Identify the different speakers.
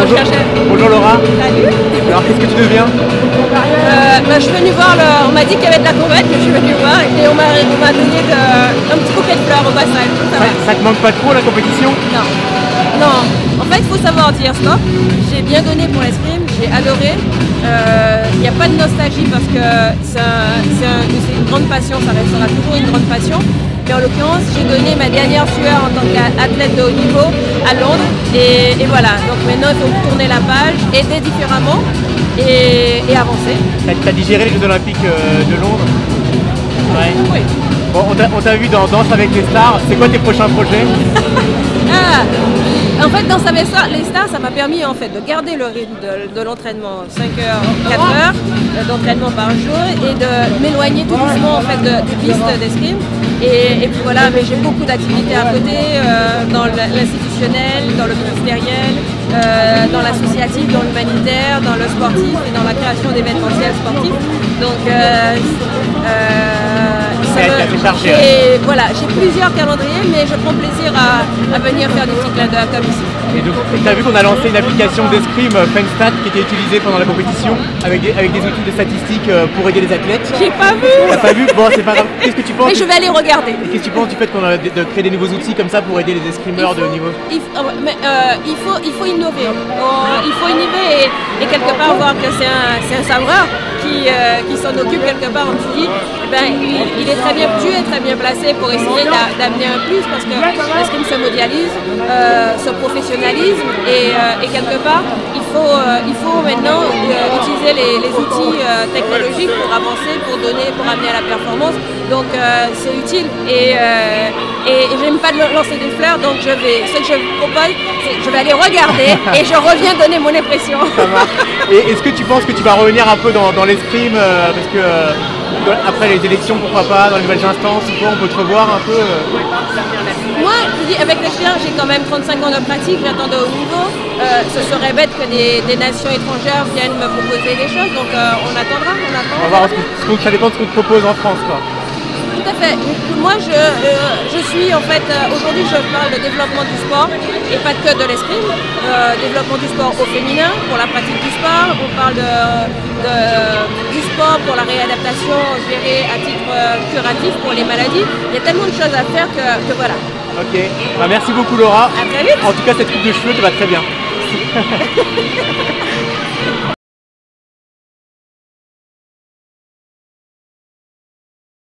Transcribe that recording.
Speaker 1: Bonjour. Bonjour Laura.
Speaker 2: Salut.
Speaker 1: Alors qu'est-ce que tu deviens?
Speaker 2: Je suis venue voir, on m'a dit qu'il y avait de la comète, que je suis venue voir et on m'a donné un petit bouquet de fleurs au passage.
Speaker 1: Ça te manque pas trop la compétition?
Speaker 2: Non. Non. En fait, il faut savoir dire stop. J'ai bien donné pour l'escrime, j'ai adoré. Il n'y a pas de nostalgie parce que c'est une grande passion, ça restera toujours une grande passion. Mais en l'occurrence, j'ai donné ma dernière sueur en tant qu'athlète de haut niveau à Londres. Et voilà, donc maintenant il faut tourner la page, aider différemment et avancer.
Speaker 1: T'as digéré les Jeux Olympiques de Londres? Ouais.
Speaker 2: Oui.
Speaker 1: Bon, on t'a vu dans Danse avec les stars. C'est quoi tes prochains projets?
Speaker 2: En fait, dans les stars, ça m'a permis en fait de garder le rythme de l'entraînement, 5 heures, 4 heures d'entraînement par jour et de m'éloigner tout doucement en fait des pistes d'escrime. Et puis voilà, mais j'ai beaucoup d'activités à côté, dans l'institutionnel, dans le ministériel, dans l'associatif, dans l'humanitaire, dans le sportif et dans la création d'événementiels sportifs. Donc voilà, j'ai plusieurs calendriers, mais je prends plaisir à venir faire des petits clins d'œil comme ici.
Speaker 1: Et donc, tu as vu qu'on a lancé une application d'escrime FunStat qui était utilisée pendant la compétition avec des outils de statistiques pour aider les athlètes.
Speaker 2: J'ai pas vu.
Speaker 1: T'as pas vu? Bon, c'est pas grave. Qu'est-ce que tu penses?
Speaker 2: Mais je vais aller regarder.
Speaker 1: Et qu'est-ce que tu penses du fait de créer des nouveaux outils comme ça pour aider les escrimeurs de haut niveau?
Speaker 2: Il faut innover. Il faut innover et quelque part voir que c'est un savreur qui s'en occupe quelque part. On se dit, il est très bien, tu es très bien placé pour essayer d'amener un plus parce que l'escrime se mondialise, se professionnalise et quelque part il faut maintenant utiliser les outils technologiques pour avancer, pour amener à la performance. Donc c'est utile et j'aime pas lancer des fleurs, donc ce que je vous propose, c'est que je vais aller regarder et je reviens donner mon impression.
Speaker 1: Ça marche. Et est-ce que tu penses que tu vas revenir un peu dans l'escrime parce que après les élections, pourquoi pas, dans les nouvelles instances, on peut te revoir un peu
Speaker 2: Moi, je dis, avec l'expérience, j'ai quand même 35 ans de pratique, j'attends de haut niveau. Ce serait bête que des nations étrangères viennent me proposer des choses, donc on attendra.
Speaker 1: On va voir, ça dépend de ce qu'on te propose en France, quoi.
Speaker 2: Tout à fait. Moi, je suis en fait, aujourd'hui, je parle de développement du sport et pas que de l'escrime. Développement du sport au féminin, pour la pratique du sport. On parle du sport pour la réadaptation, je dirais, à titre curatif pour les maladies. Il y a tellement de choses à faire que voilà.
Speaker 1: Ok. Merci beaucoup, Laura.
Speaker 2: À très vite.
Speaker 1: En tout cas, cette coupe de cheveux te va très bien.